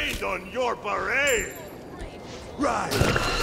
rained on your parade! Right!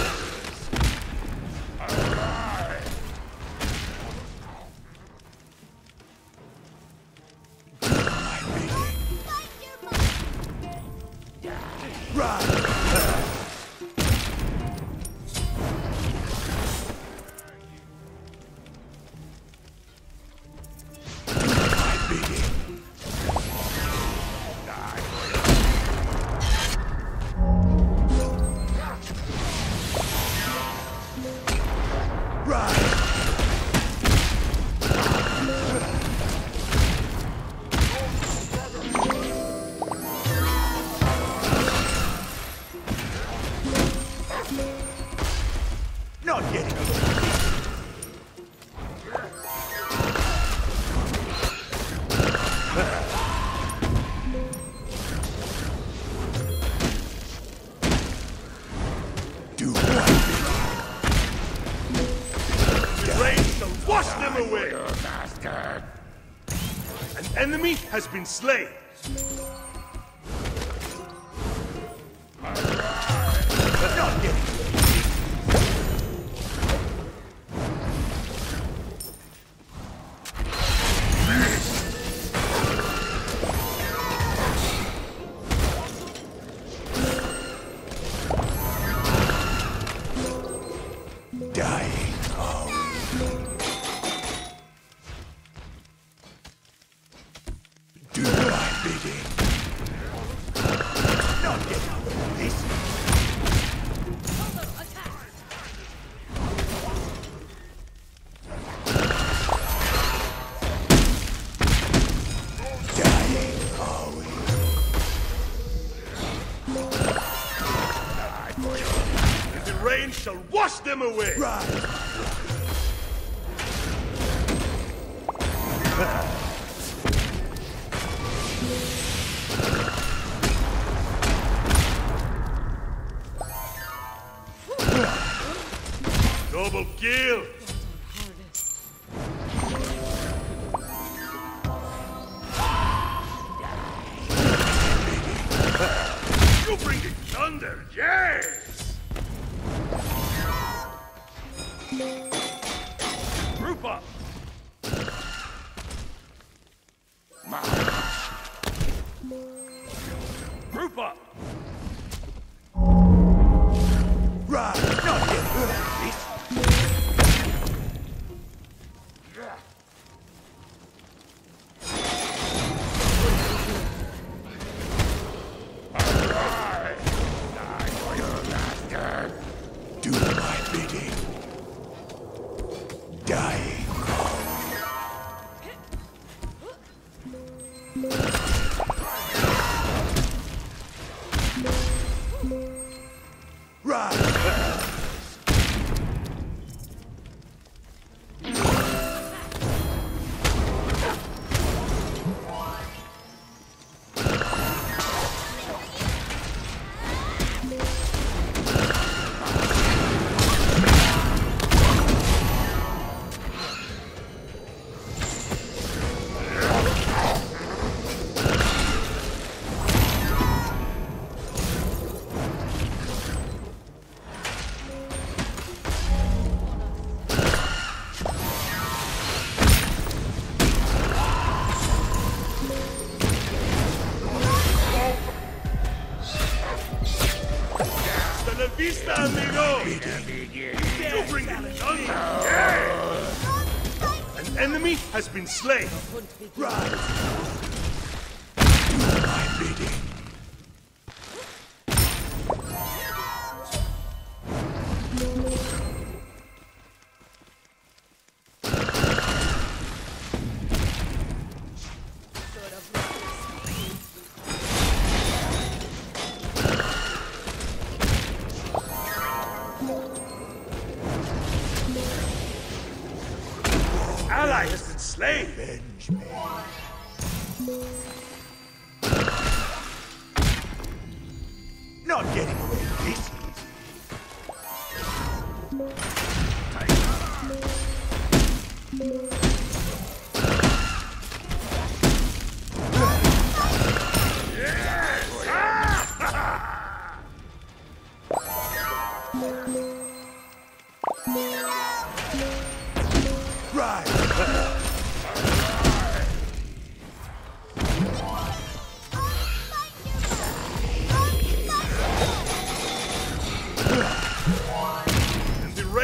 Not getting do what? Rain shall wash them away! You bastard! An enemy has been slain! Not getting dying. Oh. Do my bidding. Not getting this. Dying, are we? And the rain shall wash them away! Right. Double kill! You bring the thunder, yes! Group up! Group up! Right. Not getting this. Do my bidding. Dying. Right. Hasta la vista, amigo! You bring the thunder, yes! An enemy has been slain! Right. Do my bidding. Ally has been slain! Avenge me. Not getting away this Yes!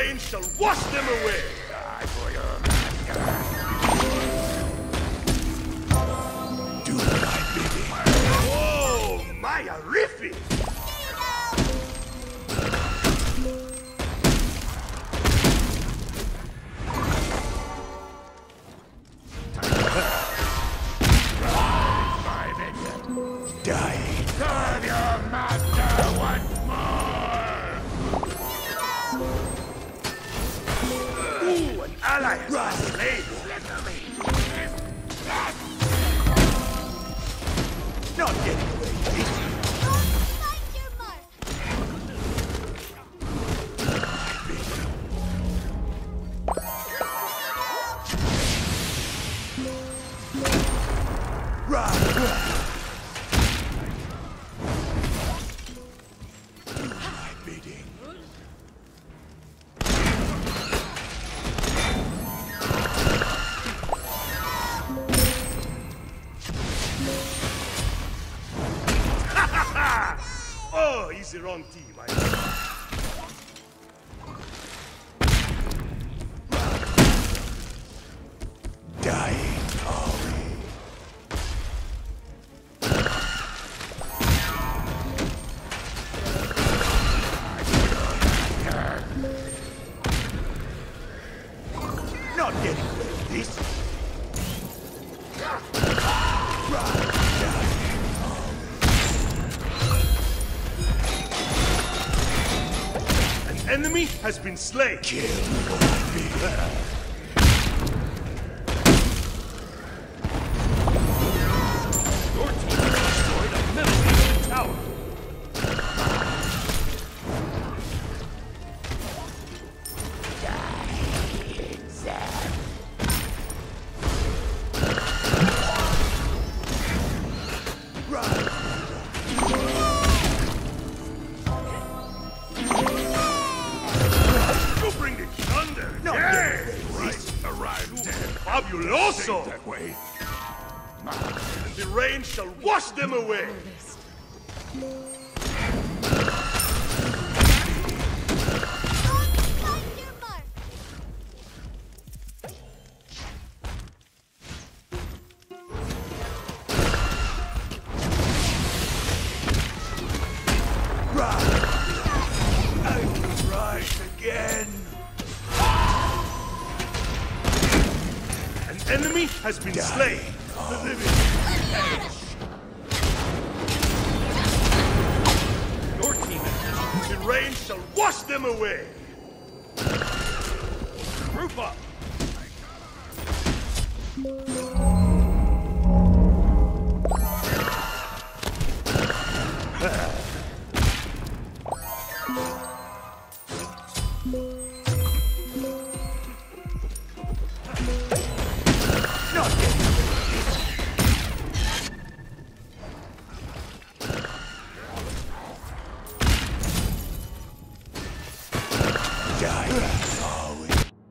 rain shall wash them away. Do my bidding. Oh, my horrific! Dying. Serve your master once more! Ooh, an ally has been slain! Not getting away easy. Find your mark. Right. Do my bidding. Oh, he's the wrong team, I know. Dying, are we? Not getting away with this. Right. An enemy has been slain. Kill my bidding. Your team has destroyed a middle Asian tower. You bring the thunder. Not Yeah. getting away with this. Arrived dead. Fabuloso. That way. And the rain shall wash them away. Find your mark. Right. I can rise again. An enemy has been slain. The living. Your team has the rain shall wash them away. Group up. Not getting away with this. Dying, are we?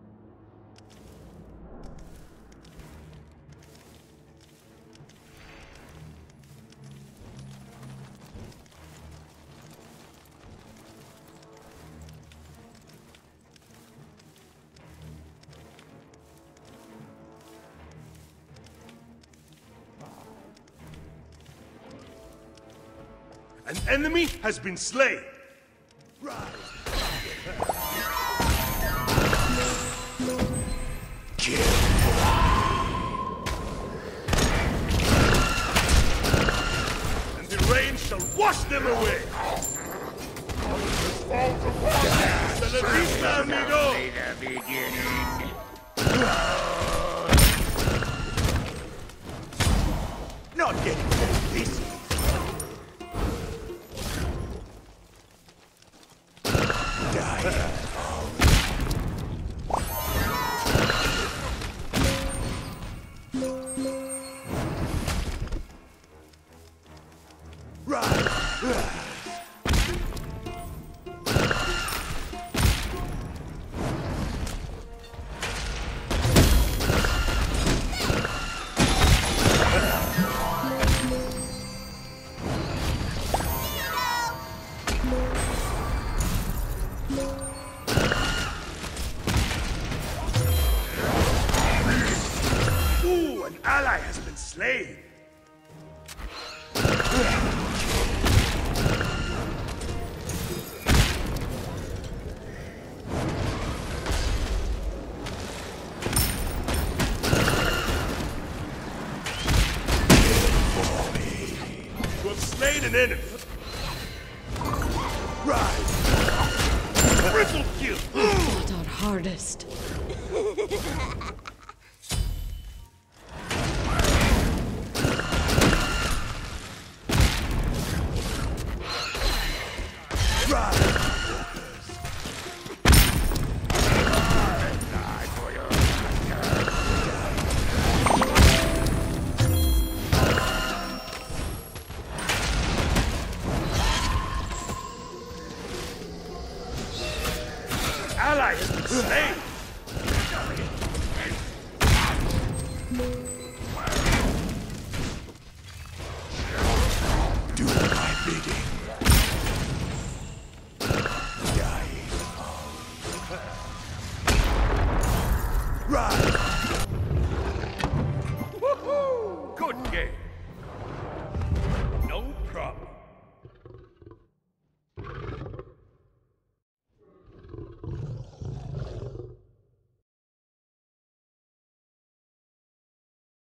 An enemy has been slain. Kill. And the rain shall wash them away. Hasta la vista, amigo. Not getting away with this. Dying. Right. ally has been slain. You have slain an enemy. Rise! Triple kill. Fought our hardest. Ally has been slain.